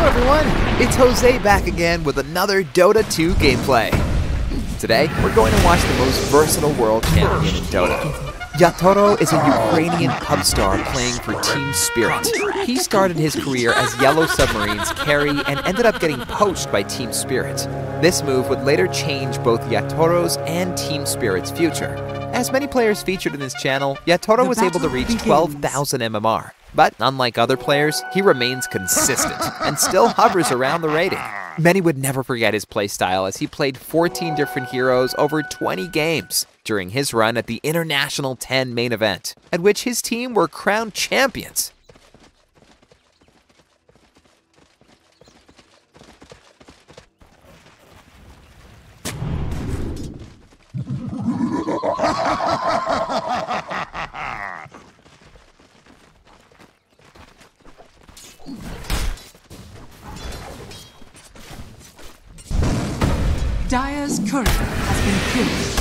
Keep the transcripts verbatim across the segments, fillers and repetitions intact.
everyone, it's Jose back again with another Dota two gameplay. Today, we're going to watch the most versatile world champion in Dota. Yatoro is a Ukrainian pub star playing for Team Spirit. He started his career as Yellow Submarine's carry and ended up getting poached by Team Spirit. This move would later change both Yatoro's and Team Spirit's future. As many players featured in this channel, Yatoro was able to reach twelve thousand M M R. But unlike other players, he remains consistent and still hovers around the rating. Many would never forget his playstyle as he played fourteen different heroes over twenty games during his run at the International ten main event, at which his team were crowned champions. Dire's courier has been killed.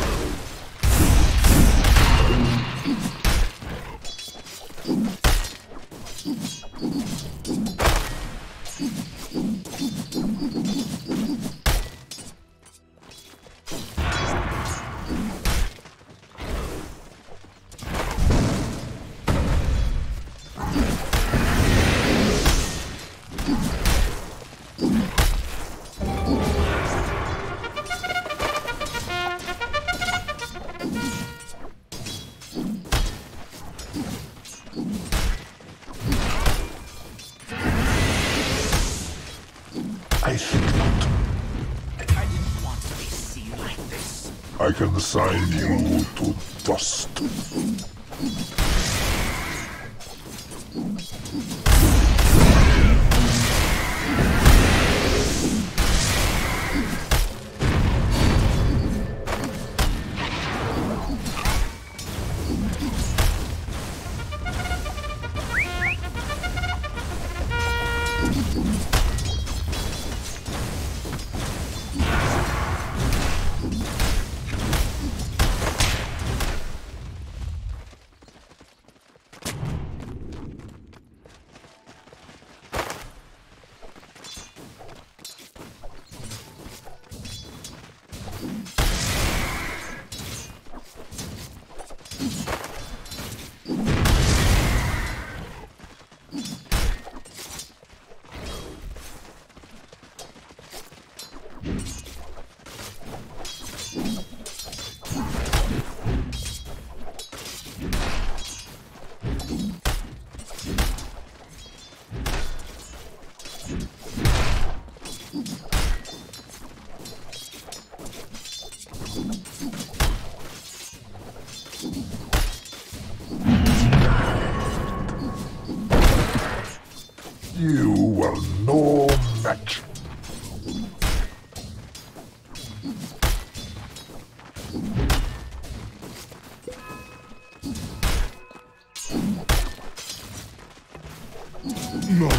I think not. I didn't want to be seen like this. I can assign you to dust. You were no match. No.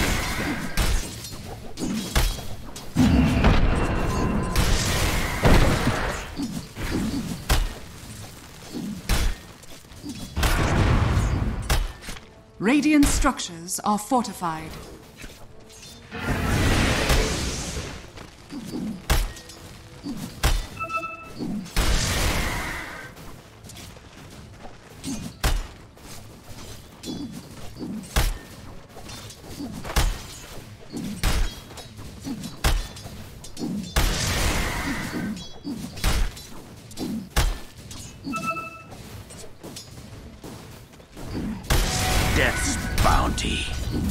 Radiant structures are fortified. Death's bounty.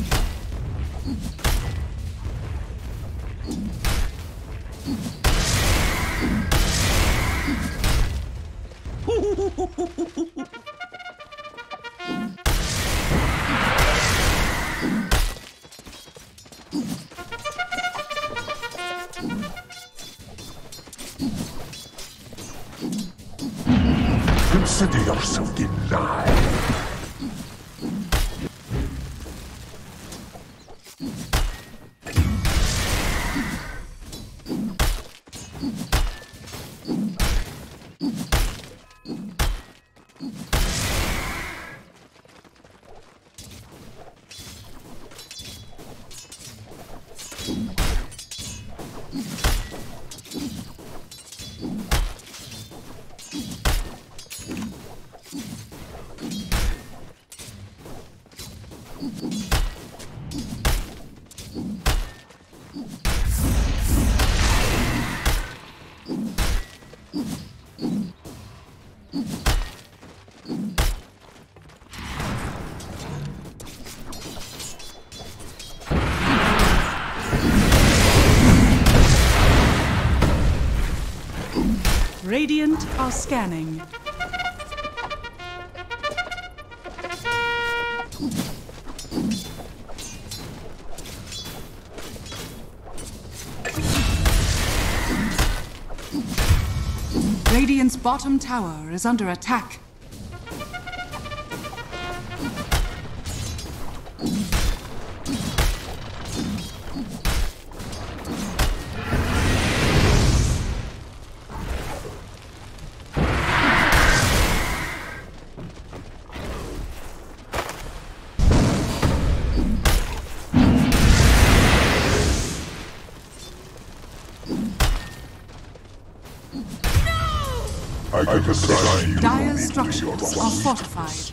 Consider yourself denied. Radiant are scanning. Radiant's bottom tower is under attack. I can assign you Dire into structures your are fortified.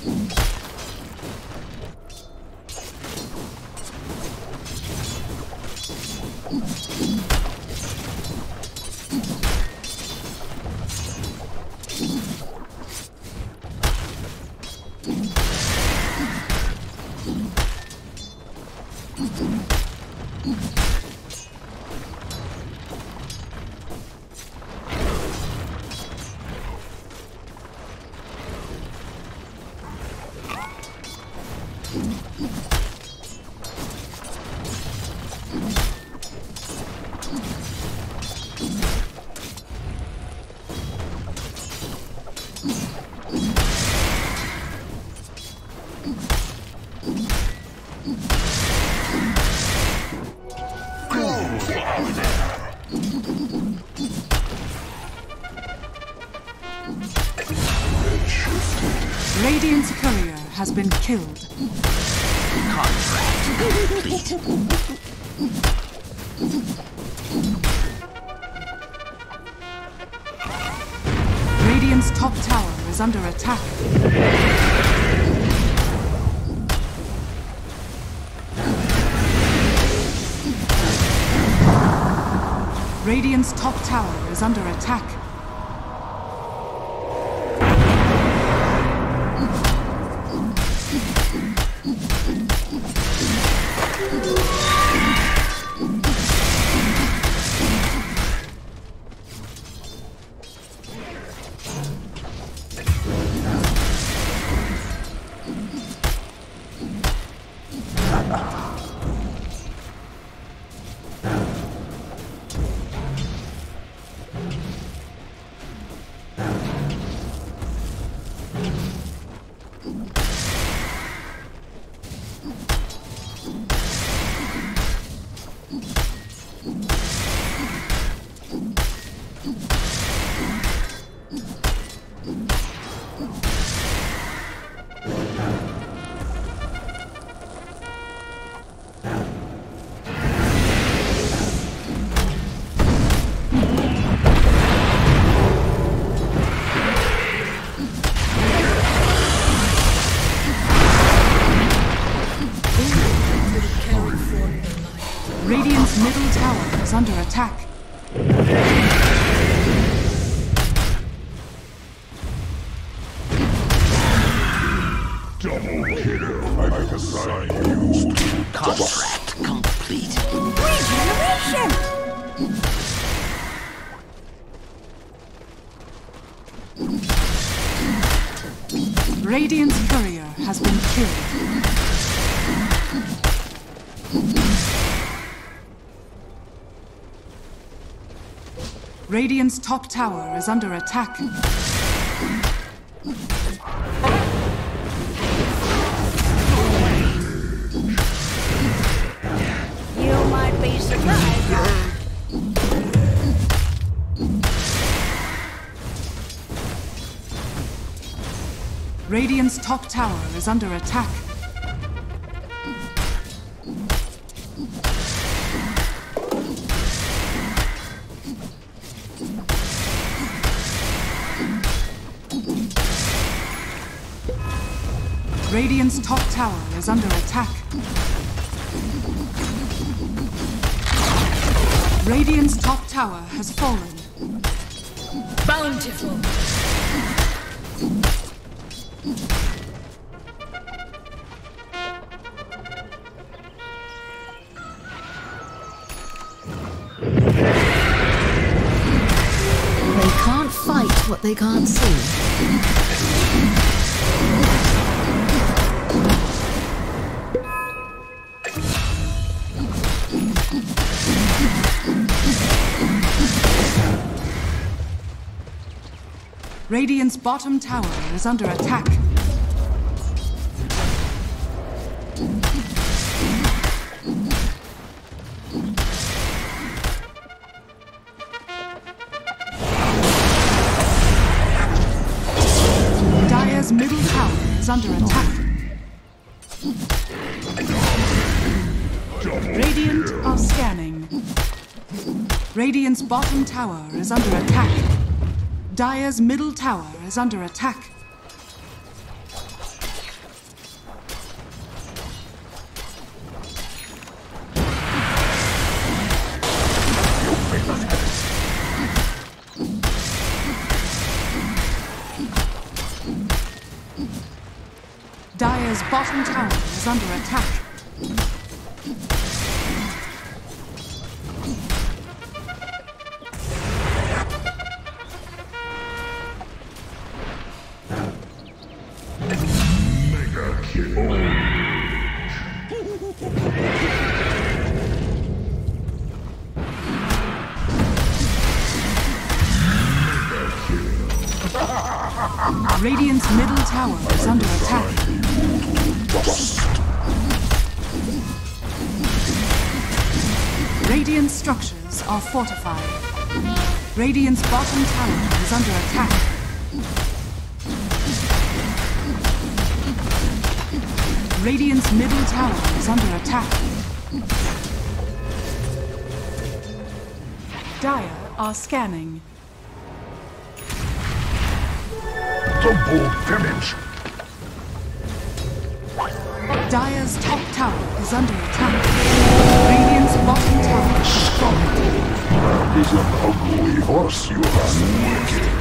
Radiant's courier has been killed. Contract complete. Radiant's top tower is under attack. Radiant's top tower is under attack. Radiant's middle tower is under attack. double kill. I can assign you to Contract complete. Regeneration! Radiant's courier has been killed. Radiant's top tower is under attack. You might be surprised. Radiant's top tower is under attack. Radiant's top tower is under attack. Radiant's top tower has fallen. Bountiful. They can't fight what they can't see. Radiant's bottom tower is under attack. Dire's middle tower is under attack. Radiant are scanning. Radiant's bottom tower is under attack. Dire's middle tower is under attack. Dire's bottom tower is under attack. Radiant's middle tower is under attack. Radiant structures are fortified. Radiant's bottom tower is under attack. Radiant's middle tower is under attack. Dire are scanning. Double damage. Dire's top tower is under attack. Radiant's bottom tower is falling. That is an ugly horse you have. Wicked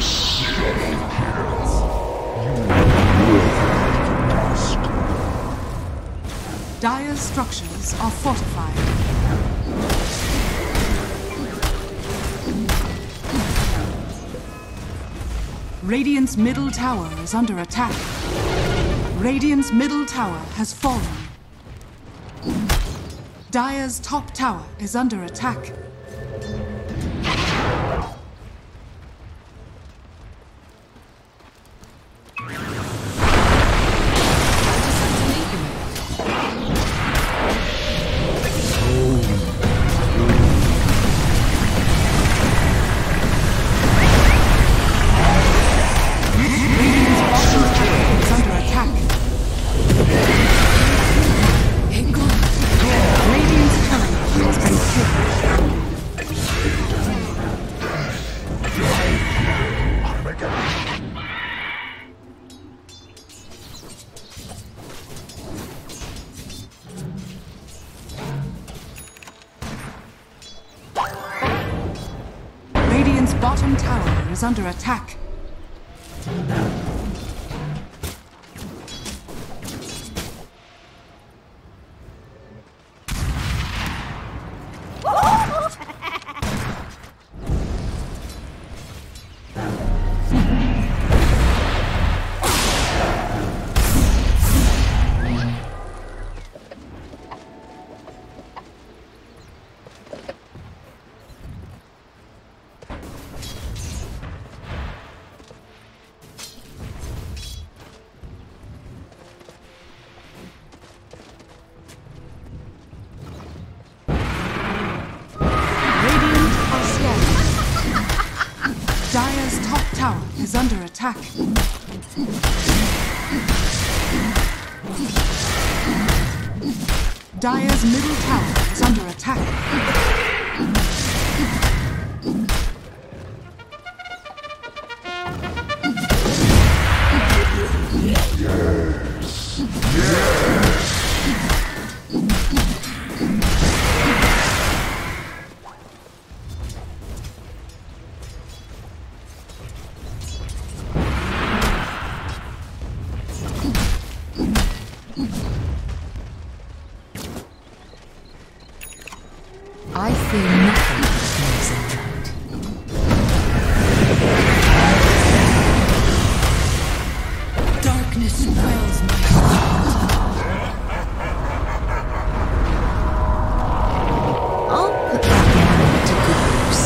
shadow. Dire's structures are fortified. Radiant's middle tower is under attack. Radiant's middle tower has fallen. Dire's top tower is under attack. Radiant's bottom tower is under attack. Dire's top tower is under attack. Dire's middle tower is under attack. Yes. I fear nothing but blazing light. Darkness quells my I'll put that money to good use.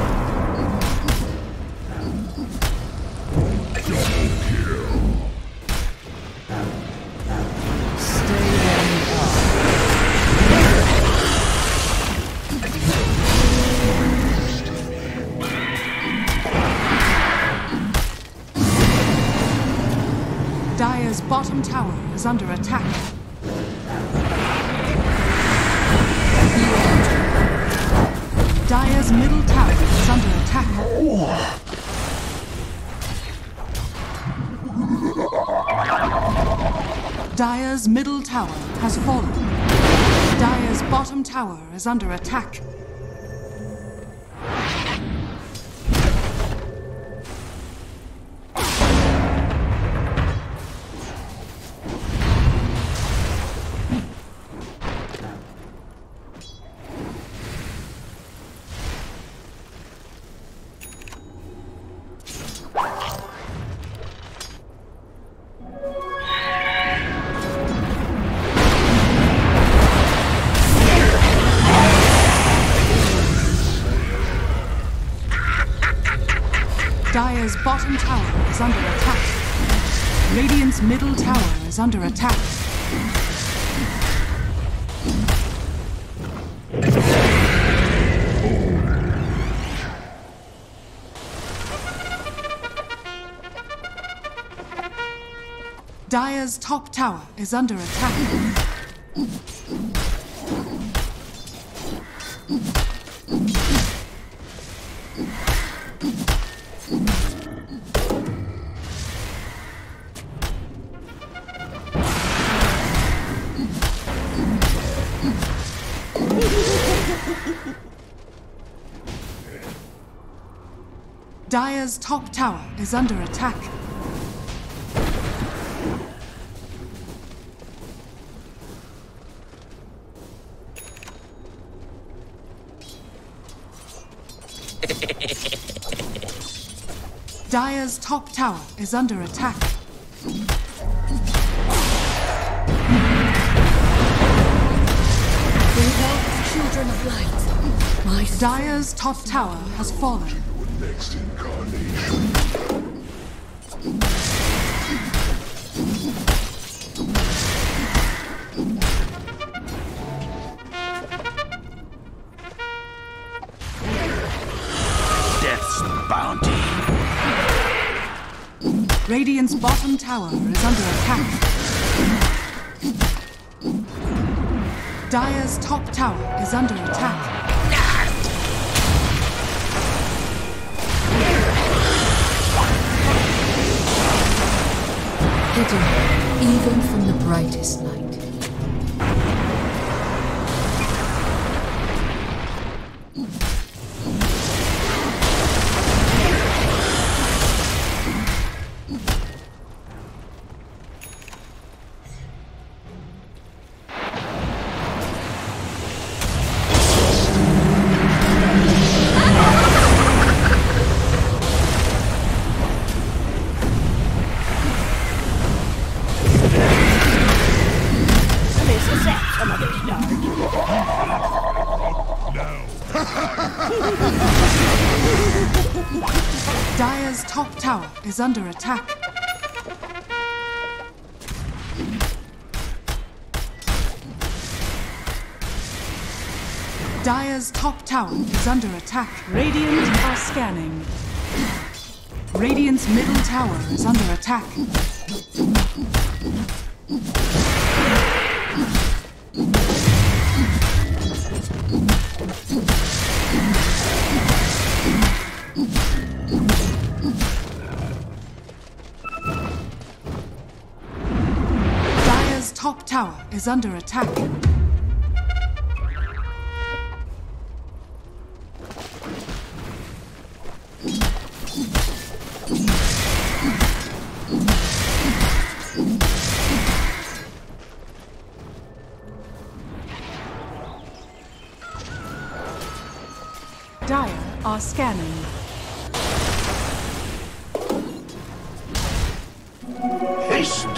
Stay where you are. Dire's bottom tower is under attack. Dire's middle tower is under attack. Dire's middle tower has fallen. Dire's bottom tower is under attack. Dire's bottom tower is under attack. Radiant's middle tower is under attack. Dire's top tower is under attack. Dire's top tower is under attack. Dire's top tower is under attack. Behold, children of light. My Dire's top tower has fallen. Next incarnation. Death's bounty. Radiant's bottom tower is under attack. Dire's top tower is under attack. hidden even from the brightest light. Dire's top tower is under attack. Dire's top tower is under attack. Radiant are scanning. Radiant's middle tower is under attack. Dire's top tower is under attack. Dire are scanning. Haste!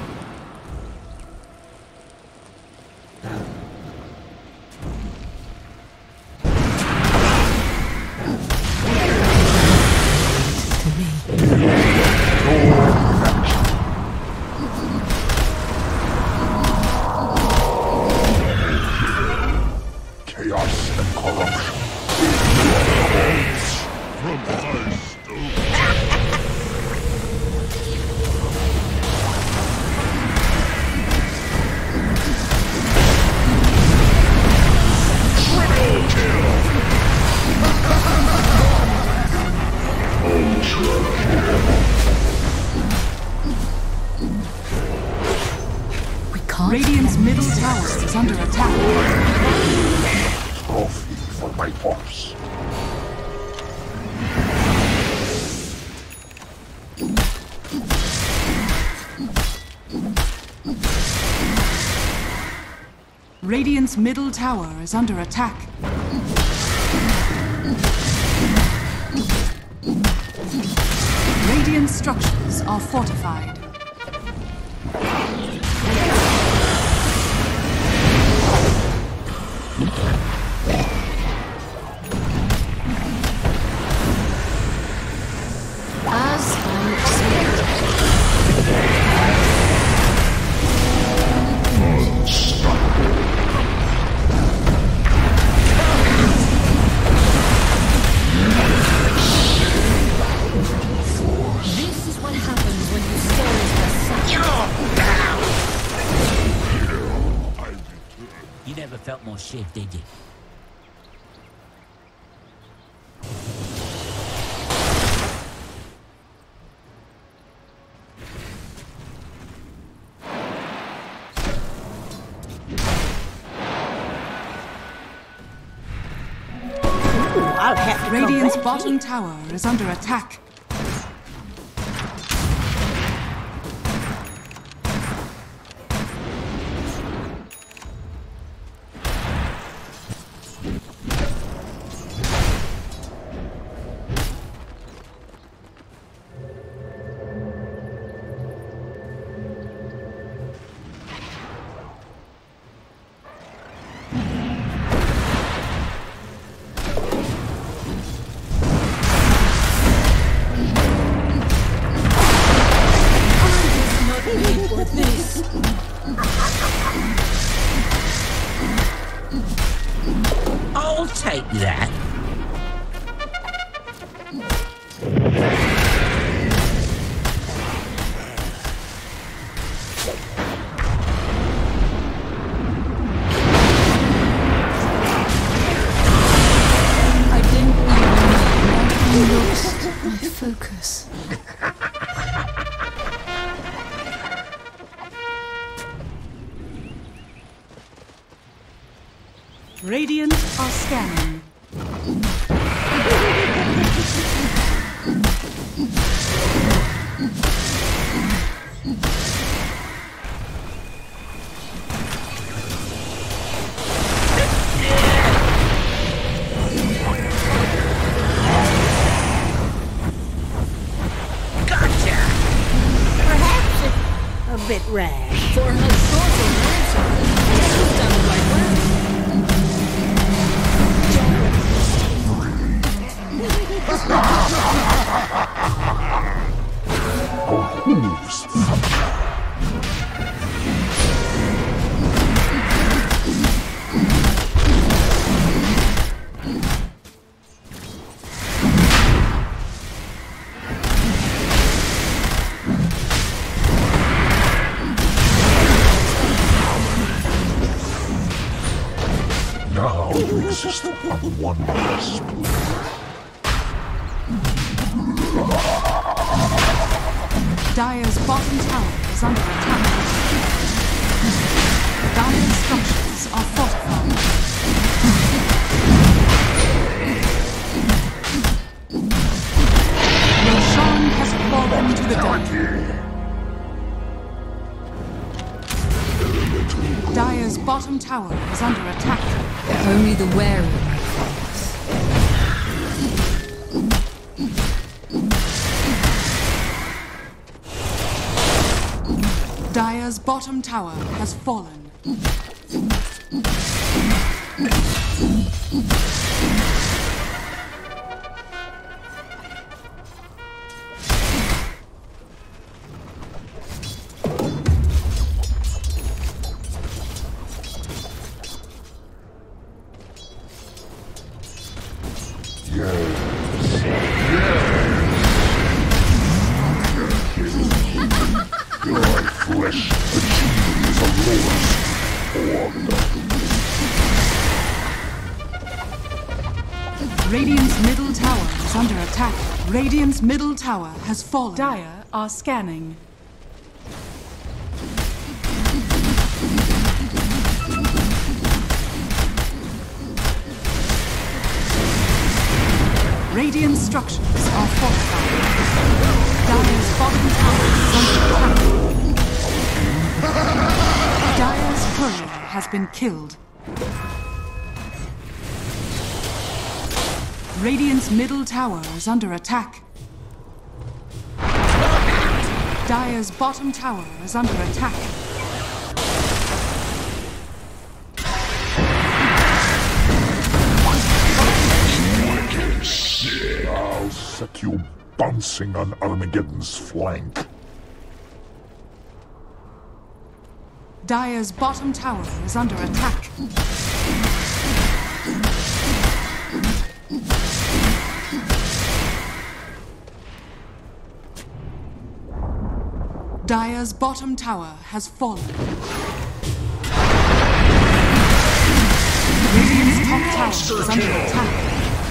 Chaos and corruption. From my stone. We can't. Radiant's middle tower is under attack. Trophy for my horse. Radiant's middle tower is under attack. Radiant structures are fortified. As I expected. This is what happens when you stare at the sun. You never felt more shit, did you? I'll have to Radiant's come back. bottom tower is under attack. I'll take that. I didn't even lost my focus. Radiant are scanning. Gotcha! Perhaps a, a bit rash. For her sorcerer ransom, she's done the right way. Hooves. Now you exist on one less plane. Dire's bottom tower is under attack. Dire's structures are fortified. Roshan has fallen to the dark. Dire's bottom tower is under attack. Only the wary might fight us. Dire's bottom tower has fallen. Radiant's middle tower is under attack. Radiant's middle tower has fallen. Dire are scanning. Radiant structures are fortified. Dire's bottom tower is under attack. Dire's courier has been killed. Radiant's middle tower is under attack. Dire's bottom tower is under attack. I'll set you bouncing on Armageddon's flank. Dire's bottom tower is under attack. Dire's bottom tower has fallen. Radiant's top tower is under attack.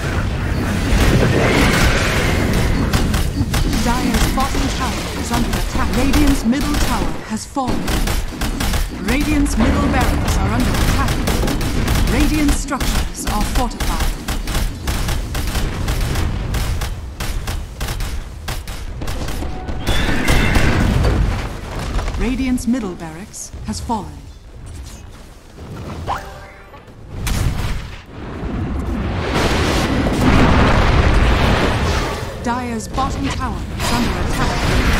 Dire's bottom tower is under attack. Radiant's middle tower has fallen. Radiant's middle barracks are under attack. Radiant structures are fortified. Radiant's middle barracks has fallen. Dire's bottom tower is under attack.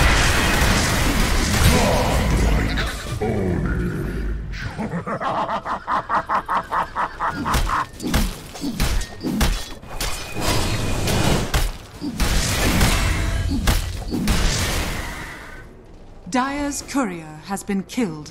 Dire's courier has been killed.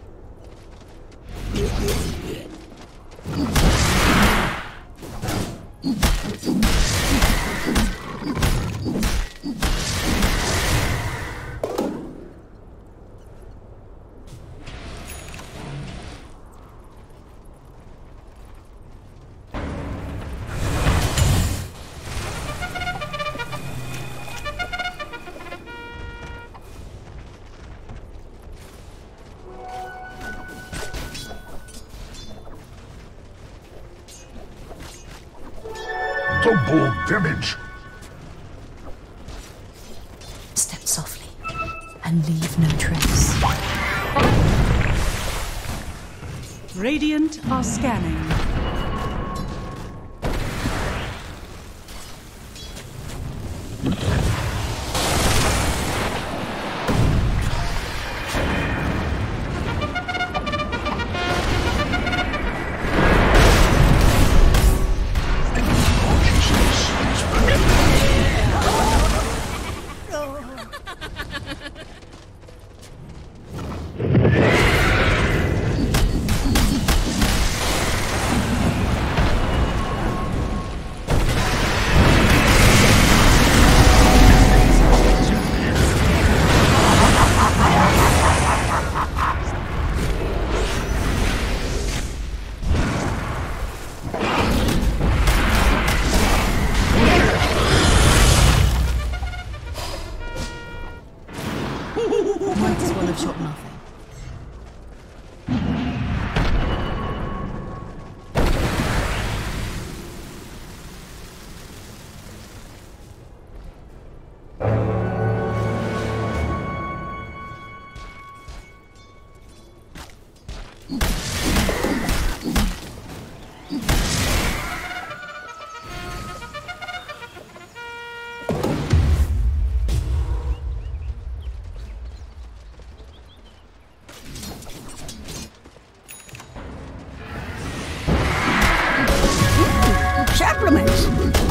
Double damage! Step softly and leave no trace. Radiant are scanning. compliments.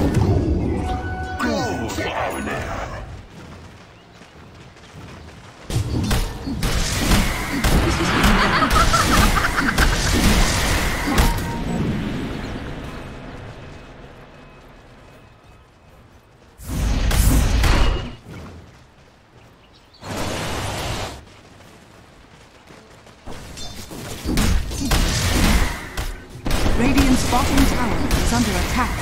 Radiant's bottom tower is under attack.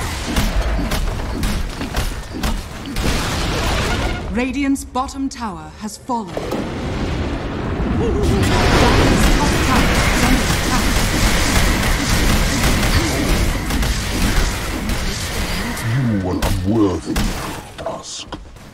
Radiant's bottom tower has fallen. Dire's top tower is under attack. You were unworthy of Dusk.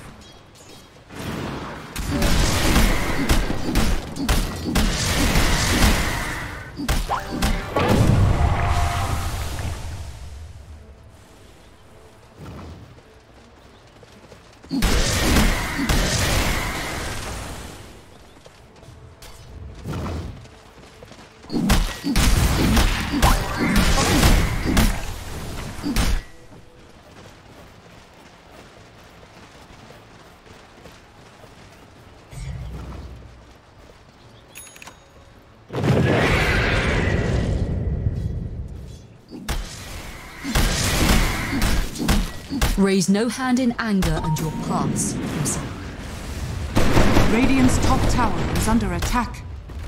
Raise no hand in anger and you'll pass, himself. Radiant's top tower is under attack.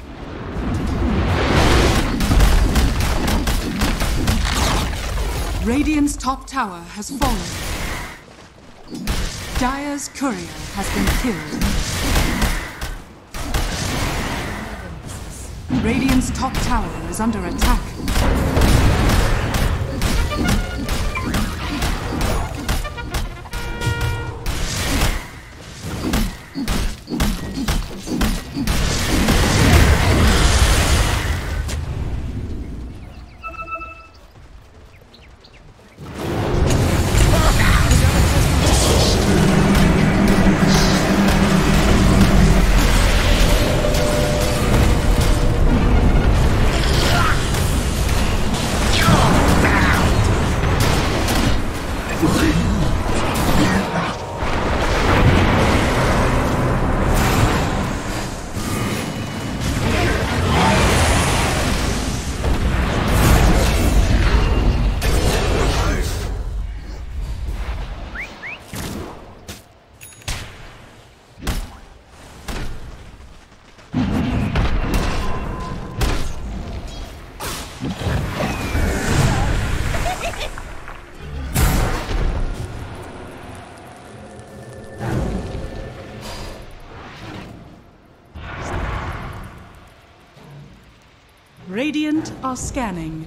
Radiant's top tower has fallen. Dire's courier has been killed. Radiant's top tower is under attack. Radiant are scanning.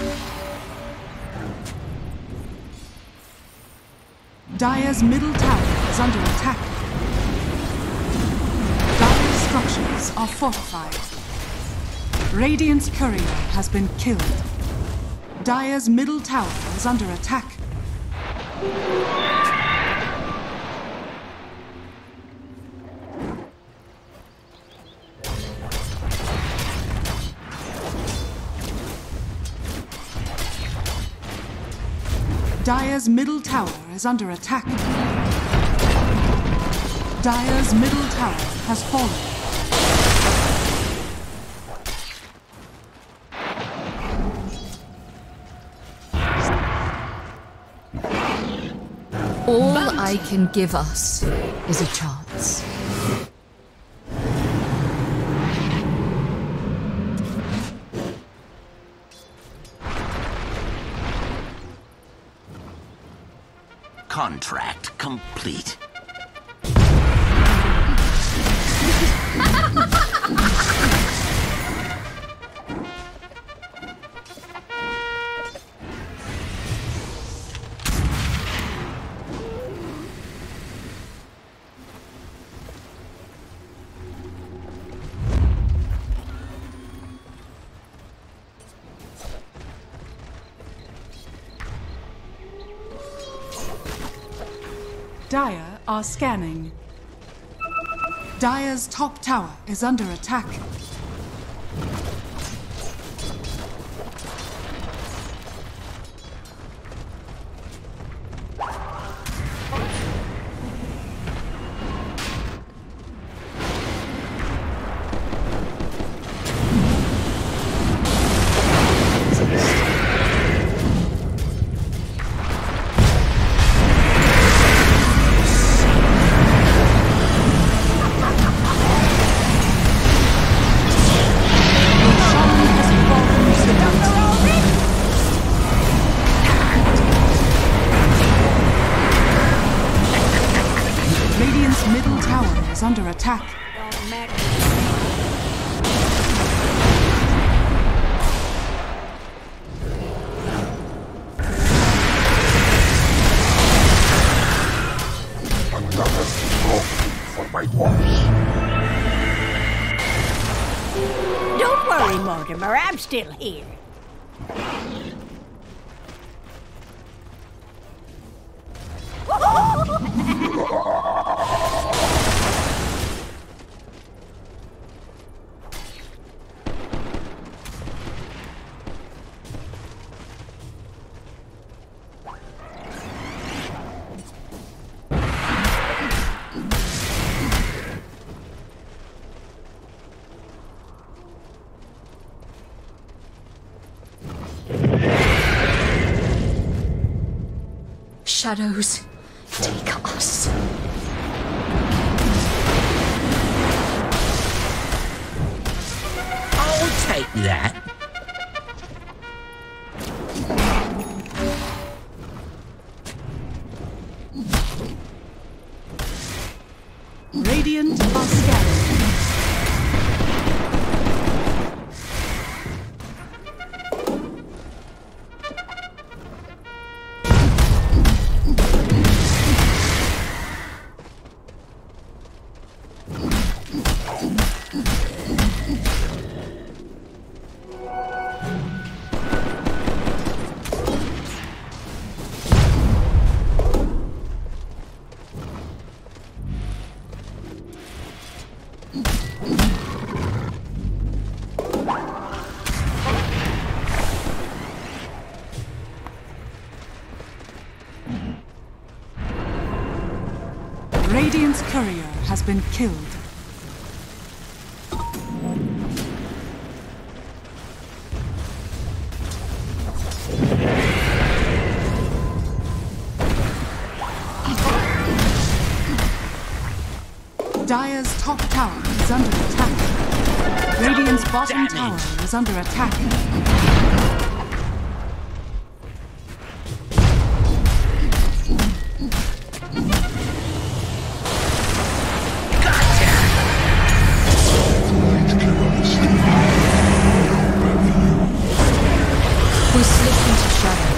Dire's middle tower is under attack. Dire's structures are fortified. Radiant's courier has been killed. Dire's middle tower is under attack. Dire's middle tower is under attack. Dire's middle tower has fallen. All I can give us is a chance. Contract complete. Dire are scanning. Dire's top tower is under attack. under attack. Don't matter. Another trophy for my walls. Don't worry, Mortimer. I'm still here. Shadows, take us. I'll take that. Radiant are scattered. Radiant's courier has been killed. Dire's top tower is under attack. Radiant's bottom tower is under attack. We slip into shadow.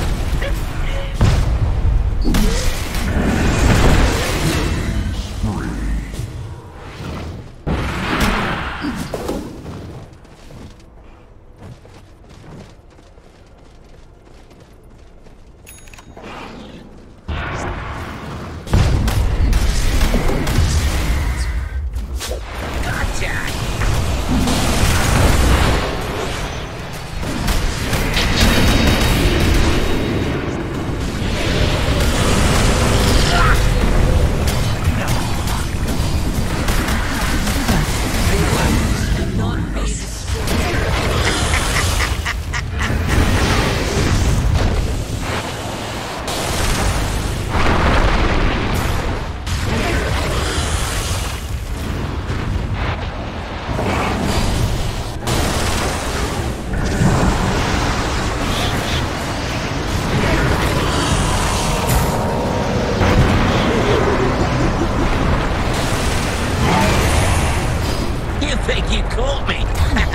think you caught me.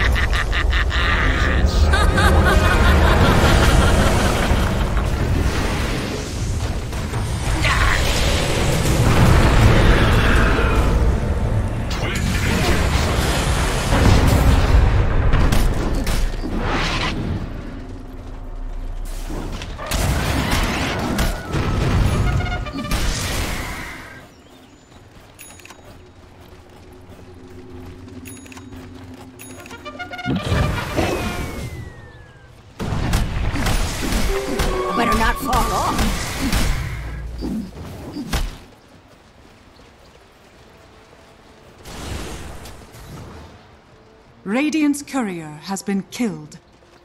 Better not fall off. Radiant's courier has been killed.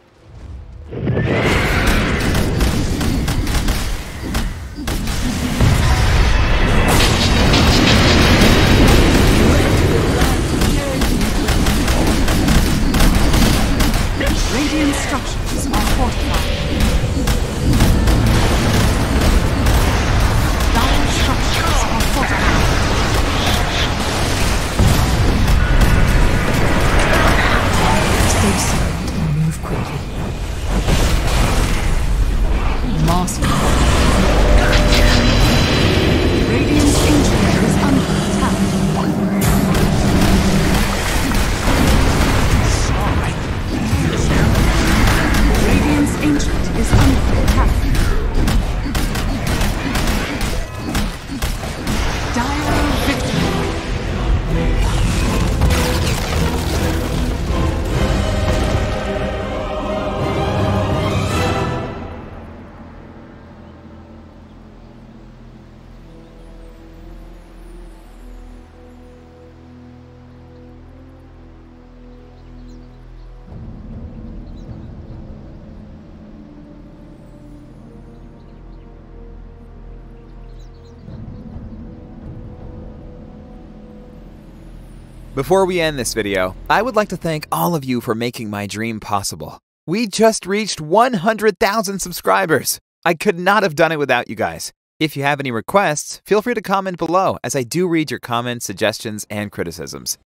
Radiant structures are fortified. Dire structures are fortified. Awesome. Radiant's Ancient is under attack. Radiant's Ancient is under attack. Dire victory. Before we end this video, I would like to thank all of you for making my dream possible. We just reached one hundred thousand subscribers. I could not have done it without you guys. If you have any requests, feel free to comment below, as I do read your comments, suggestions, and criticisms.